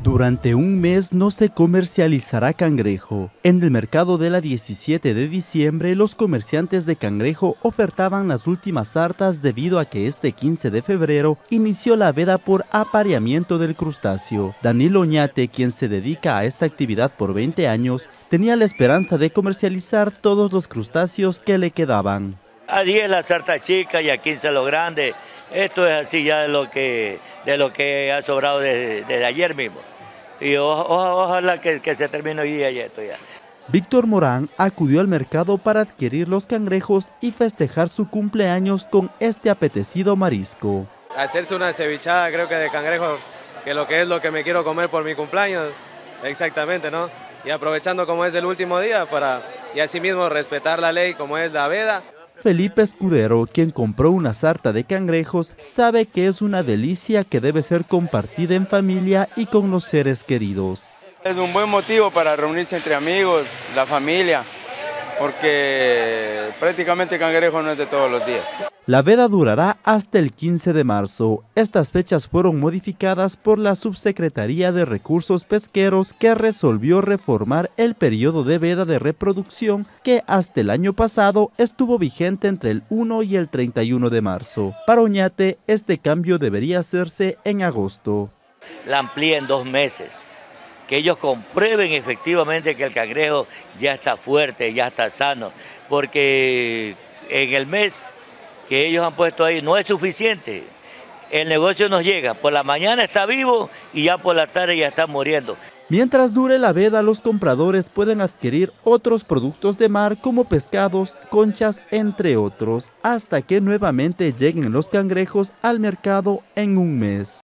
Durante un mes no se comercializará cangrejo. En el mercado de la 17 de diciembre, los comerciantes de cangrejo ofertaban las últimas sartas debido a que este 15 de febrero inició la veda por apareamiento del crustáceo. Danilo Oñate, quien se dedica a esta actividad por 20 años, tenía la esperanza de comercializar todos los crustáceos que le quedaban. A 10 la sarta chica y a 15 lo grande. Esto es así ya de lo que ha sobrado desde ayer mismo. Y ojalá que se termine hoy día y esto ya. Víctor Morán acudió al mercado para adquirir los cangrejos y festejar su cumpleaños con este apetecido marisco. Hacerse una cevichada, creo que de cangrejo, que es lo que me quiero comer por mi cumpleaños, exactamente, ¿no? Y aprovechando como es el último día y asimismo respetar la ley como es la veda. Felipe Escudero, quien compró una sarta de cangrejos, sabe que es una delicia que debe ser compartida en familia y con los seres queridos. Es un buen motivo para reunirse entre amigos, la familia, porque prácticamente el cangrejo no es de todos los días. La veda durará hasta el 15 de marzo. Estas fechas fueron modificadas por la Subsecretaría de Recursos Pesqueros, que resolvió reformar el periodo de veda de reproducción que hasta el año pasado estuvo vigente entre el 1 y el 31 de marzo. Para Oñate, este cambio debería hacerse en agosto. La amplíen 2 meses. Que ellos comprueben efectivamente que el cangrejo ya está fuerte, ya está sano, porque en el mes que ellos han puesto ahí no es suficiente. El negocio nos llega, por la mañana está vivo y ya por la tarde ya está muriendo. Mientras dure la veda, los compradores pueden adquirir otros productos de mar como pescados, conchas, entre otros, hasta que nuevamente lleguen los cangrejos al mercado en un mes.